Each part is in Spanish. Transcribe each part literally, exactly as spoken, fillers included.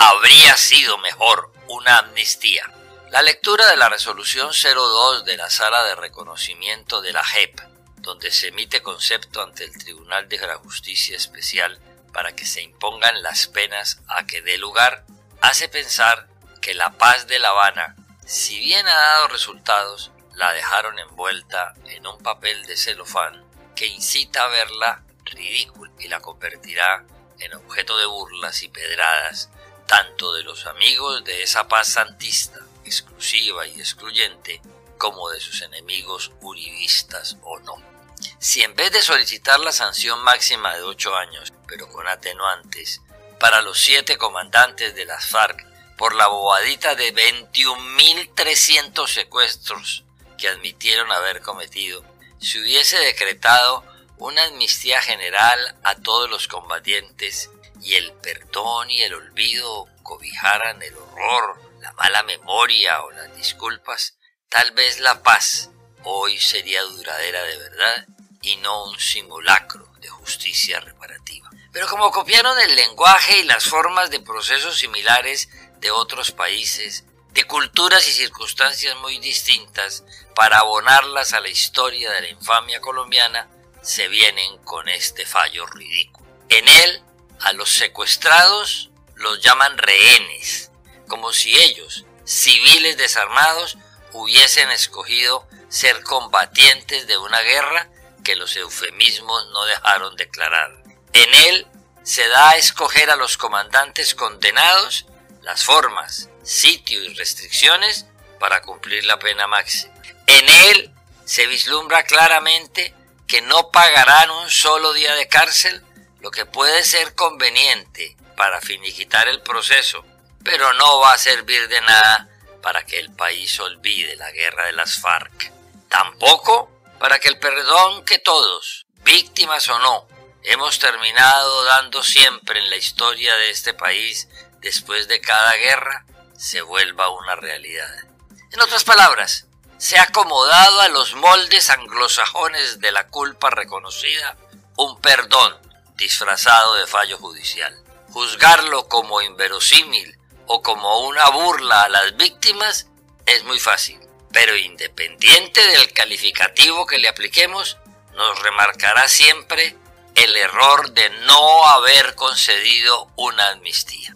habría sido mejor una amnistía. La lectura de la resolución cero dos de la Sala de Reconocimiento de la J E P, donde se emite concepto ante el Tribunal de la Justicia Especial para que se impongan las penas a que dé lugar, hace pensar que la paz de La Habana, si bien ha dado resultados, la dejaron envuelta en un papel de celofán que incita a verla ridícula y la convertirá en objeto de burlas y pedradas tanto de los amigos de esa paz santista, exclusiva y excluyente, como de sus enemigos uribistas o no. Si en vez de solicitar la sanción máxima de ocho años, pero con atenuantes, para los siete comandantes de las FARC por la bobadita de veintiún mil trescientos secuestros que admitieron haber cometido, se hubiese decretado una amnistía general a todos los combatientes y el perdón y el olvido cobijaran el horror, la mala memoria o las disculpas, tal vez la paz hoy sería duradera de verdad y no un simulacro de justicia reparativa. Pero como copiaron el lenguaje y las formas de procesos similares de otros países, de culturas y circunstancias muy distintas, para abonarlas a la historia de la infamia colombiana, se vienen con este fallo ridículo. En él, a los secuestrados los llaman rehenes, como si ellos, civiles desarmados, hubiesen escogido ser combatientes de una guerra que los eufemismos no dejaron de declarar. En él se da a escoger a los comandantes condenados las formas, sitio y restricciones para cumplir la pena máxima. En él se vislumbra claramente que no pagarán un solo día de cárcel, lo que puede ser conveniente para finiquitar el proceso, pero no va a servir de nada para que el país olvide la guerra de las FARC. Tampoco para que el perdón que todos, víctimas o no, hemos terminado dando siempre en la historia de este país después de cada guerra, se vuelva una realidad. En otras palabras, se ha acomodado a los moldes anglosajones de la culpa reconocida un perdón disfrazado de fallo judicial. Juzgarlo como inverosímil o como una burla a las víctimas es muy fácil, pero independiente del calificativo que le apliquemos, nos remarcará siempre el error de no haber concedido una amnistía.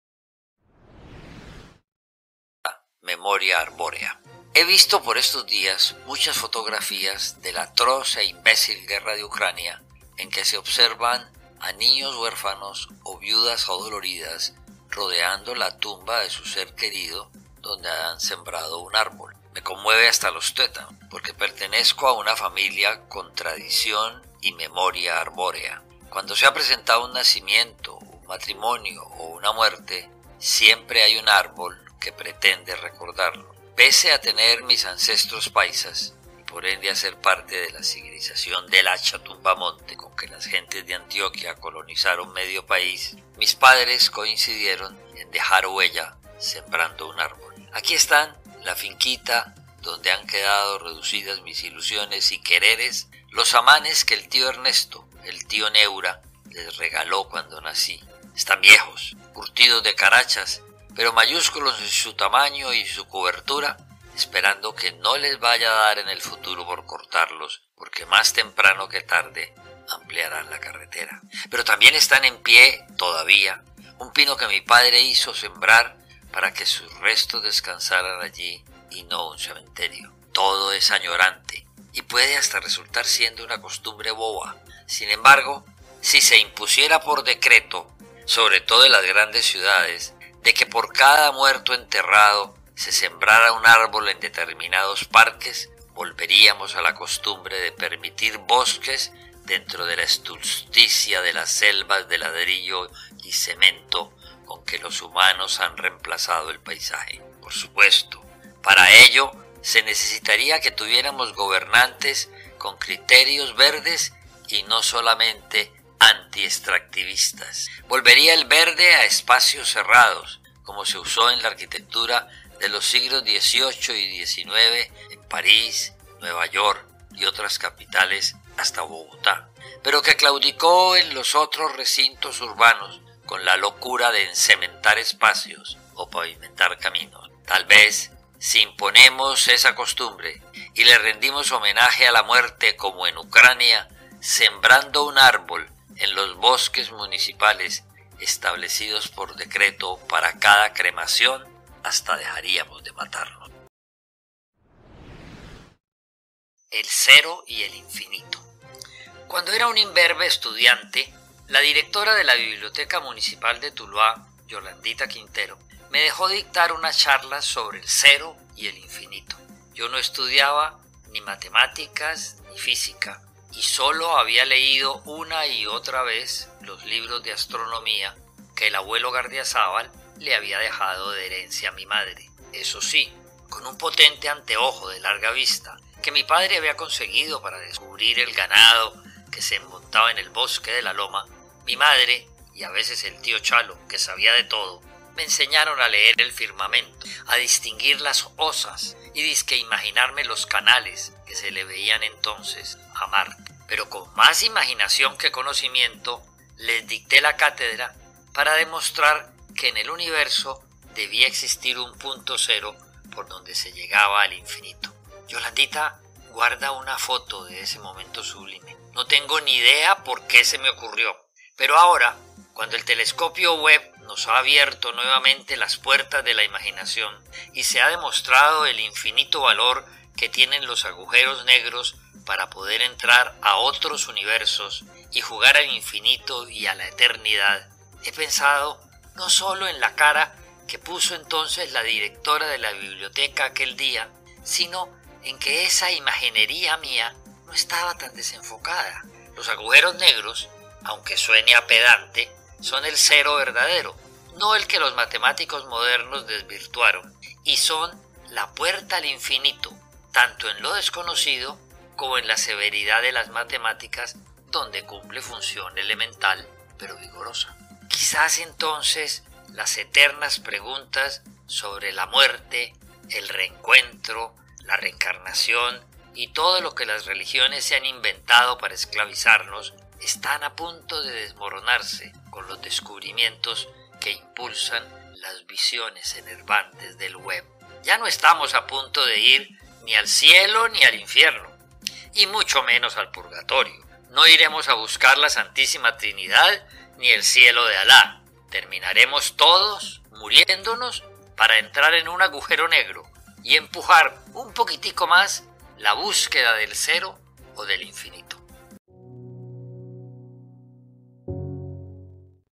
Memoria arbórea. He visto por estos días muchas fotografías de la atroz e imbécil guerra de Ucrania en que se observan a niños huérfanos o viudas adoloridas rodeando la tumba de su ser querido donde han sembrado un árbol. Me conmueve hasta los tuétanos, porque pertenezco a una familia con tradición y memoria arbórea. Cuando se ha presentado un nacimiento, un matrimonio o una muerte, siempre hay un árbol que pretende recordarlo. Pese a tener mis ancestros paisas, y por ende a ser parte de la civilización del Hacha-Tumbamonte con que las gentes de Antioquia colonizaron medio país, mis padres coincidieron en dejar huella sembrando un árbol. Aquí están la finquita donde han quedado reducidas mis ilusiones y quereres, los amanes que el tío Ernesto, el tío Neura, les regaló cuando nací. Están viejos, curtidos de carachas, pero mayúsculos en su tamaño y su cobertura, esperando que no les vaya a dar en el futuro por cortarlos, porque más temprano que tarde ampliarán la carretera. Pero también están en pie todavía un pino que mi padre hizo sembrar para que sus restos descansaran allí y no un cementerio. Todo es añorante y puede hasta resultar siendo una costumbre boba. Sin embargo, si se impusiera por decreto, sobre todo en las grandes ciudades, de que por cada muerto enterrado se sembrara un árbol en determinados parques, volveríamos a la costumbre de permitir bosques dentro de la estulticia de las selvas de ladrillo y cemento con que los humanos han reemplazado el paisaje. Por supuesto, para ello se necesitaría que tuviéramos gobernantes con criterios verdes y no solamente anti-extractivistas. Volvería el verde a espacios cerrados, como se usó en la arquitectura de los siglos dieciocho y diecinueve en París, Nueva York y otras capitales hasta Bogotá, pero que claudicó en los otros recintos urbanos con la locura de encementar espacios o pavimentar caminos. Tal vez, si imponemos esa costumbre y le rendimos homenaje a la muerte como en Ucrania, sembrando un árbol en los bosques municipales establecidos por decreto para cada cremación, hasta dejaríamos de matarnos. El cero y el infinito. Cuando era un imberbe estudiante, la directora de la Biblioteca Municipal de Tuluá, Yolandita Quintero, me dejó dictar una charla sobre el cero y el infinito. Yo no estudiaba ni matemáticas ni física y solo había leído una y otra vez los libros de astronomía que el abuelo Gardiazabal le había dejado de herencia a mi madre. Eso sí, con un potente anteojo de larga vista que mi padre había conseguido para descubrir el ganado que se montaba en el bosque de la loma, mi madre y a veces el tío Chalo, que sabía de todo, me enseñaron a leer el firmamento, a distinguir las osas y dizque imaginarme los canales que se le veían entonces a Marte. Pero con más imaginación que conocimiento, les dicté la cátedra para demostrar que en el universo debía existir un punto cero por donde se llegaba al infinito. Yolandita guarda una foto de ese momento sublime. No tengo ni idea por qué se me ocurrió, pero ahora, cuando el telescopio Webb nos ha abierto nuevamente las puertas de la imaginación y se ha demostrado el infinito valor que tienen los agujeros negros para poder entrar a otros universos y jugar al infinito y a la eternidad, he pensado no solo en la cara que puso entonces la directora de la biblioteca aquel día, sino en que esa imaginería mía no estaba tan desenfocada. Los agujeros negros, aunque suene a pedante, son el cero verdadero, no el que los matemáticos modernos desvirtuaron, y son la puerta al infinito, tanto en lo desconocido como en la severidad de las matemáticas, donde cumple función elemental pero vigorosa. Quizás entonces las eternas preguntas sobre la muerte, el reencuentro, la reencarnación y todo lo que las religiones se han inventado para esclavizarnos están a punto de desmoronarse con los descubrimientos que impulsan las visiones enervantes del web. Ya no estamos a punto de ir ni al cielo ni al infierno, y mucho menos al purgatorio. No iremos a buscar la Santísima Trinidad ni el cielo de Alá. Terminaremos todos muriéndonos para entrar en un agujero negro y empujar un poquitico más la búsqueda del cero o del infinito.